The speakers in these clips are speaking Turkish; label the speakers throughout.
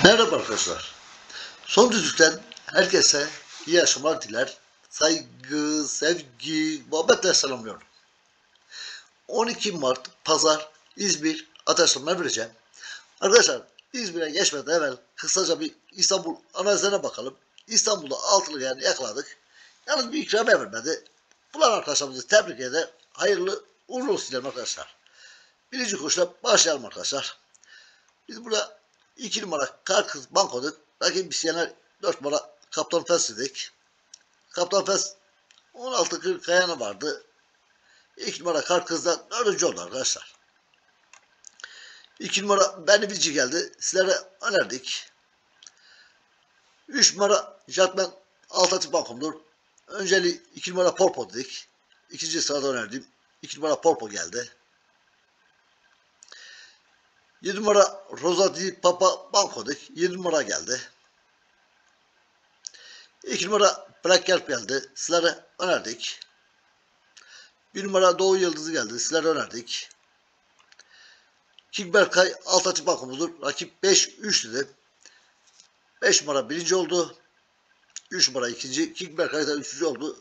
Speaker 1: Merhaba arkadaşlar. Son düzlükten herkese iyi akşamlar diler. Saygı, sevgi, muhabbetle selamlıyorum. 12 Mart Pazar İzmir Ateşlem'e vereceğim. Arkadaşlar İzmir'e geçmeden evvel kısaca bir İstanbul analizlerine bakalım. İstanbul'da altılı yani yakaladık. Yalnız bir ikramiye vermedi. Bulan arkadaşlarımızı tebrik eder. Hayırlı uğurlu olsun dilerim arkadaşlar. Birinci koşuyla başlayalım arkadaşlar. Biz burada 2 numara Karkız Banko'duk. Rakip isteyenler 4 numara Kaptan Fes dedik. Kaptan Fes 16-40 kayana vardı. 2 numara Karkız'da 4. oldu arkadaşlar. 2 numara Benivici geldi. Sizlere önerdik. 3 numara Jatman Alternatif Bankom'dur. Önceliği 2 numara Polpo dedik. İkinci sırada önerdim. 2 numara Polpo geldi. 7 numara Rosati Papa Banko'duk. 7 numara geldi. 2 numara Black Kelp geldi. Sizlere önerdik. 1 numara Doğu Yıldızı geldi. Sizlere önerdik. King Berkay Alternatif Bankomuzdur. Rakip 5-3 dedi. 5 numara birinci oldu. 3 numara ikinci. King Berkay da 3. oldu.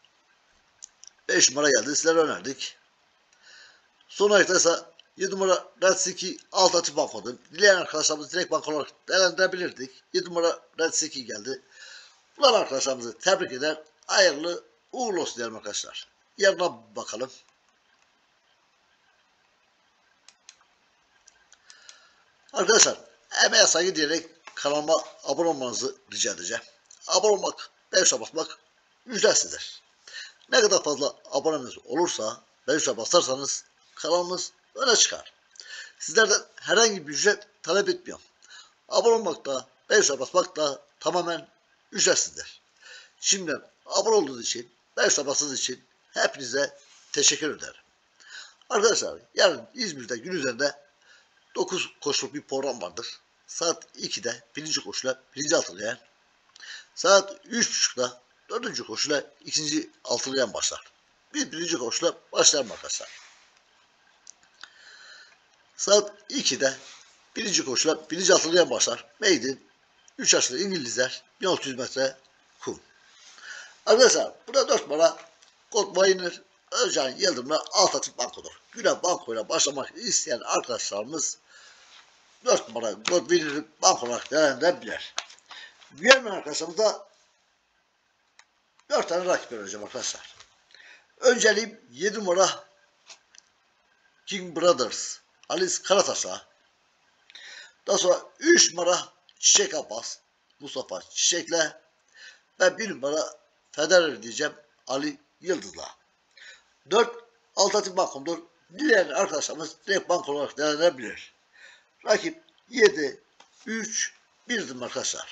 Speaker 1: 5 numara geldi. Sizlere önerdik. Son ayakta ise 7 numara Red Siki Alternatif Banko'dur. Dileyen arkadaşlarımız direkt bank olarak değerlendirebilirdik. 7 numara Red Siki geldi. Bunlar arkadaşlarımızı tebrik eder. Hayırlı uğurlu olsun diyelim arkadaşlar. Yarına bakalım. Arkadaşlar emeğe saygı diyerek kanalıma abone olmanızı rica edeceğim. Abone olmak, beğenişe basmak ücretsizdir. Ne kadar fazla abonemiz olursa, beğenişe basarsanız kanalımız öne çıkar. Sizlerden herhangi bir ücret talep etmiyorum. Abone olmak da, beğenişe basmak da tamamen ücretsizdir. Şimdiden abone olduğunuz için, beğenişe bastığınız için hepinize teşekkür ederim. Arkadaşlar yarın İzmir'de gün üzerinde 9 koşuluk bir program vardır. Saat 2'de birinci koşuyla birinci altılıyan, saat 3.30'da dördüncü koşuyla ikinci altılıyan başlar. Biz birinci koşuyla başlayalım arkadaşlar. Saat 2'de birinci koşuyla birinci altılıyan başlar. Maiden 3 yaşlı İngilizler 1600 metre kum. Arkadaşlar burada 4 numara Goldwiner Özcan Yıldırım'la Alternatif Banko'dur. Güne bankoyla başlamak isteyen arkadaşlarımız 4 numara Goldwiner'ı banko olarak değerlendirebilir. Güvenmeyen arkadaşlarımıza 4 tane rakip vereceğim arkadaşlar. Önceliğim 7 numara King Brothers Alice Karataş'a. Daha sonra 3 numara Çiçek Abbas Mustafa Çiçek'le ve 1 numara Federer diyeceğim Ali Yıldız'la. 4 Alternatif Bankom'dur. Dileyen arkadaşlarımız direkt bank olarak değerlendirebilir. Rakip 7, 3, 1'dim arkadaşlar.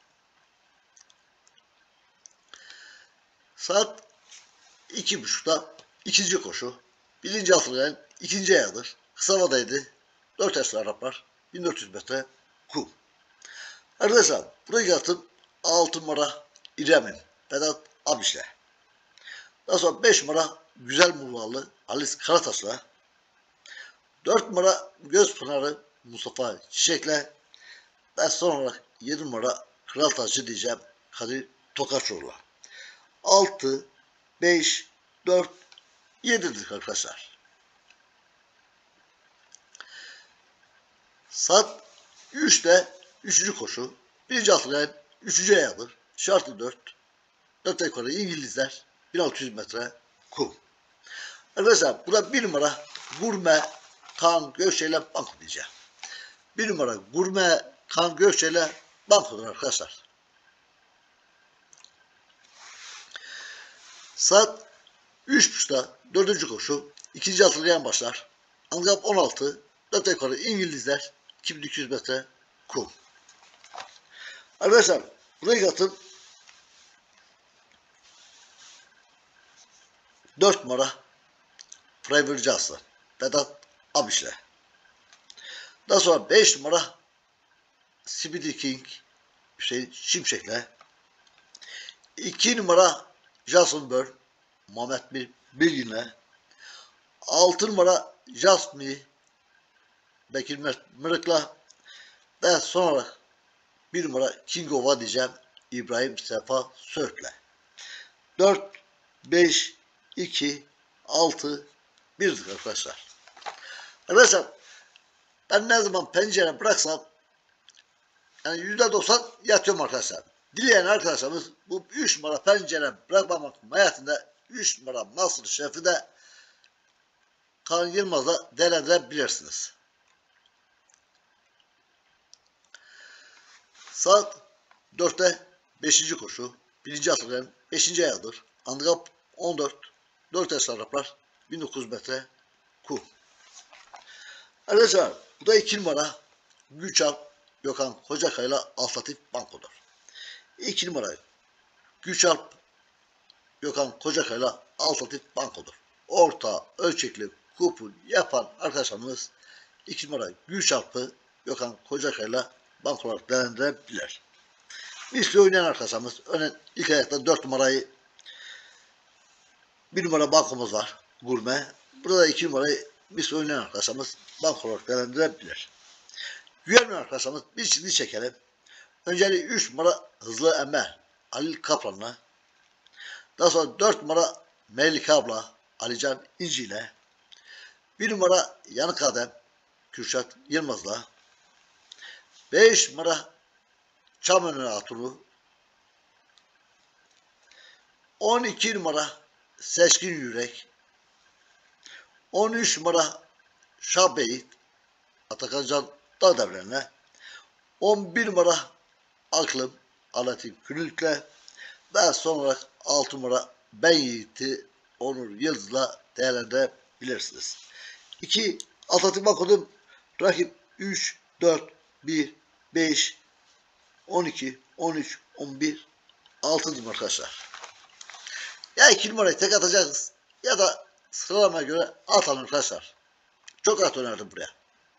Speaker 1: Saat 2.30'da ikinci koşu. Birinci atılgan ikinci ayağıdır. Kısa havadaydı. 4 yaşlı Araplar. 1400 metre kum. Arkadaşlar buraya atım 6 numara İrem'in Vedat Abiş'le. Daha sonra 5 numara Güzel Muğlalı Halis Karataş'la. 4 numara Gözpınarı Mustafa Çiçek'le. Ben son olarak 7 numara Kral Tacı diyeceğim Kadir Tokaçoğlu'la. 6, 5, 4, 7'dir arkadaşlar. Saat 3'te 3. koşu. Birinci atlayan 3. ayağıdır. Şartlı 4. 4 yukarı İngilizler 1600 metre kum. Arkadaşlar burada 1 numara Gurme Kan Gökçe'yle banko diyeceğim. 1 numara Gurme Kan Gökçe'yle bankodur arkadaşlar. Saat 3.30'da 4. koşu. 2. atlayan başlar. Handikap 16. 4 yukarı İngilizler 2200 metre kum. Arkadaşlar buraya atın 4 numara Private Jas'la Vedat Abiş'le. Daha sonra 5 numara Speedy King Hüseyin Şimşek'le. 2 numara Jason Bird Muhammed Bilgin'le. 6 numara Just Me Bekir Mırık'la ve son olarak 1 numara King Ova diyeceğim. İbrahim Sefa Söğütle. 4, 5, 2, 6, 1'dir arkadaşlar. Arkadaşlar ben ne zaman pencere bıraksam yani %90 yatıyorum arkadaşlar. Dileyen arkadaşlarımız bu 3 numara pencere bırakmamak mahiyetinde 3 numara Master Şef'i de Kaan Yılmaz'la değerlendirebilirsiniz. Saat 4'te 5. koşu. 1. atılığın 5. ayağıdır. Handikap 14. 4 yaşlı Araplar 1900 metre kum. Arkadaşlar bu da 2 numara Güçalp Gökhan Kocakay'la Alternatif Banko'dur. 2 numara Güçalp Gökhan Kocakay'la Alternatif Banko'dur. Orta ölçekli kupon yapan arkadaşlarımız 2 numara Güçalp'ı Gökhan Kocakay'la banko olarak değerlendirebilir. Misli oynayan arkadaşlarımız örneğin ilk ayakta 4 numarayı 1 numara bankomuz var. Gurme. Burada 2 numarayı misli oynayan arkadaşlarımız banko olarak değerlendirebilir. Güvenmeyen arkadaşlarımız bir çizgi çekelim. Önceliği 3 numara Hızlı Emel Halil Kaplan'la. Daha sonra 4 numara Melike abla Alican İnci ile. 1 numara Yanık Adem Kürşat Yılmaz'la. 5 numara Çamönü Hatunu. 12 numara Seçkin Yürek. 13 numara Şahbeyit Atakan Can Dağdevren'le. 11 numara Aklım Alatif Külük'le. Ve son olarak 6 numara Ben Yiğit'i Onur Yıldız'la değerlendirebilirsiniz. 2 Alternatif Banko'nun rakip 3, 4, 1, 5, 12, 13, 11, 6'dır arkadaşlar. Ya 2 numarayı tek atacağız ya da sıralamaya göre atalım arkadaşlar. Çok rahat önerdim buraya.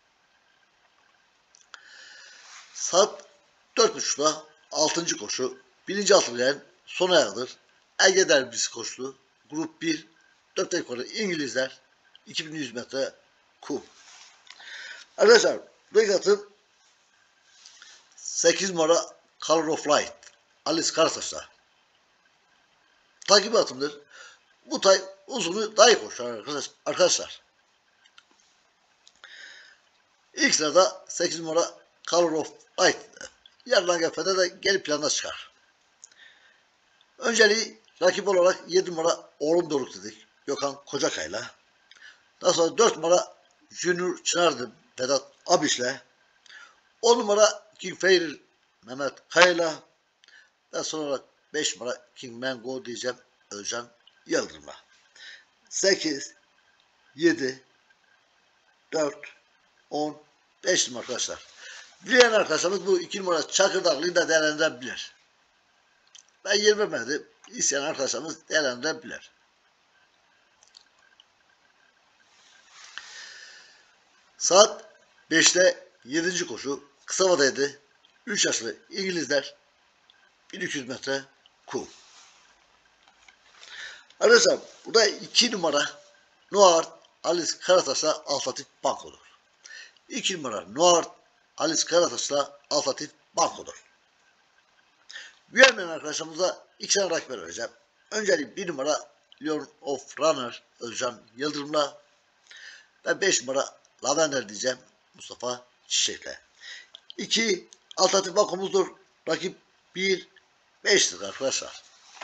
Speaker 1: Saat 4.30'da 6. koşu 1. atılığın son ayağıdır. Ege derbisi koştu. Grup 1 4 yukarı İngilizler 2100 metre kum. Arkadaşlar bu atın 8 numara Color of Light Alice Karataş'la takip atımdır. Bu tay uzunu daha iyi koşar arkadaşlar. İlk sırada 8 numara Color of Light yarılan GF'de de geri planda çıkar. Önceliği rakip olarak 7 numara Oğlum Doruk dedik. Gökhan Kocakay'la. Daha sonra 4 numara Junior Çınar'dı Vedat Abiş'le. 10 numara King Fairy Mehmet Kaya'yla. Ve son olarak 5 numara King Mango diyeceğim Özcan Yıldırım'la. 8, 7, 4, 10, 5 numara arkadaşlar. Dileyen arkadaşlarımız bu 2 numara Çakırdaklıyı da değerlendirebilir. Ben yer vermedim. İsteyen arkadaşlarımız değerlendirebilir. Saat 5'te 7. koşu kısa vadaydı. 3 yaşlı İngilizler 1200 metre kum. Arkadaşlar burada 2 numara Noir Alice Karataş'la Alternatif Banko'dur. 2 numara Noir Alice Karataş'la Alternatif Banko'dur. Güvenmeyen arkadaşlarımıza 2 tane rakip vereceğim. Önceliği 1 numara Lion of Runner Özcan Yıldırım'la ve 5 numara Lavender diyeceğim Mustafa Çiçek'le. 2 Alternatif Bankomuzdur. Rakip 1, 5'tir arkadaşlar.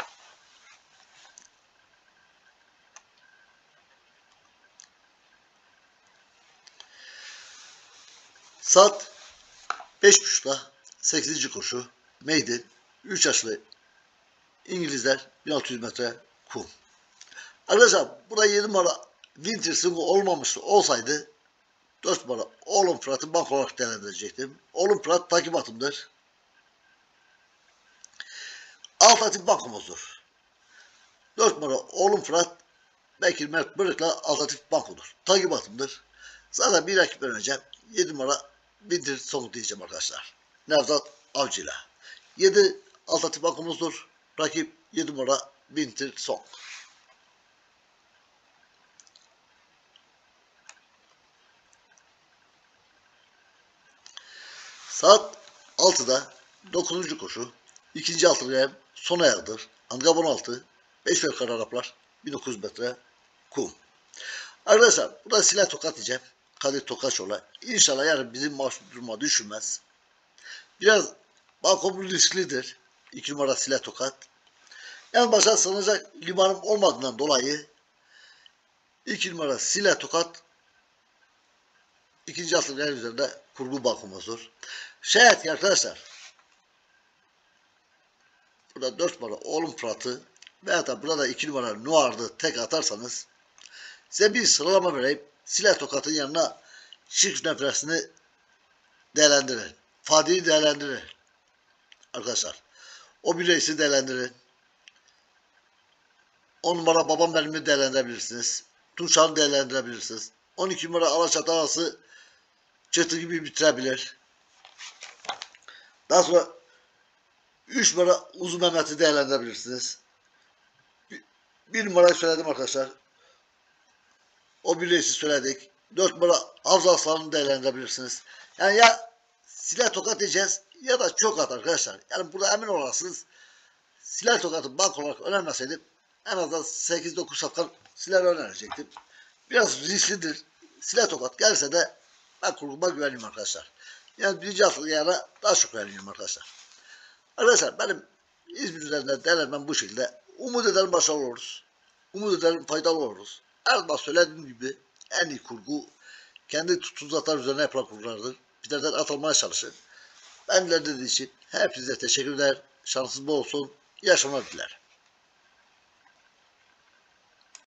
Speaker 1: Saat 5.30'da 8. koşu Maiden 3 yaşlı İngilizler 1600 metre kum. Arkadaşlar burada 7 numara Winter Single olmamış olsaydı 4 numara Oğlum Fırat'ı bank olarak değerlendirecektim. Oğlum Fırat takip atımdır. Alternatif bankomuzdur. 4 numara Oğlum Fırat Bekir Mert Bırık'la alternatif bankodur. Takip atımdır. Zaten bir rakip vereceğim. 7 numara Winter Song diyeceğim arkadaşlar. Nevzat Avcı'yla. 7 alternatif bankomuzdur. Rakip 7 numara Winter Song. Saat 6'da 9. koşu. 2. altın ayağım son ayağıdır. Angab 16. 5 yukarı Araplar. 1900 metre kum. Arkadaşlar burada silah tokat diyeceğim. Kadir Tokaçoğlu. İnşallah yarın bizim maç duruma düşürmez. Biraz balkonlu risklidir. 2 numara silah tokat. Yani başa sığınacak limanım olmadığından dolayı 2 numara silah tokat 2. altın yer üzerinde kurgu balkonumuzdur. Şayet ki arkadaşlar burada 4 numara oğlum Fırat'ı veya da burada 2 numara Noir'dı tek atarsanız size bir sıralama vereyim. Silah tokatın yanına çift nefresini değerlendirin. Fadi'yi değerlendirin. Arkadaşlar. O bir reisi değerlendirin. 10 numara babam benimle değerlendirebilirsiniz. Tuşan'ı değerlendirebilirsiniz. 12 numara Alaçatı arası çıtı gibi bitirebilir. Daha sonra 3 numara Uzun Mehmet'i değerlendirebilirsiniz. 1 numarayı söyledim arkadaşlar. O bir reisi söyledik. 4 numara Havza Aslan'ı değerlendirebilirsiniz. Yani ya silah tokat diyeceğiz ya da çok at arkadaşlar. Yani burada emin olasınız. Silah tokatı bank olarak önermeseydim en azından 8-9 safkan silah önerecektim. Biraz risklidir. Silah tokat gelirse de ben kurguma güveniyorum arkadaşlar. Yani birinci haftalık yana daha çok güveniyorum arkadaşlar. Arkadaşlar benim İzmir üzerinde değerlenmem bu şekilde. Umut ederim başarılı oluruz. Umut ederim faydalı oluruz. Her zaman söylediğim gibi en iyi kurgu kendi tuzaklar üzerine yapılan kurgulardır. Bizlerden atılmaya çalışın. Ben dediğiniz için hepinize teşekkür eder. Şansınız bol olsun. İyi akşamlar dilerim.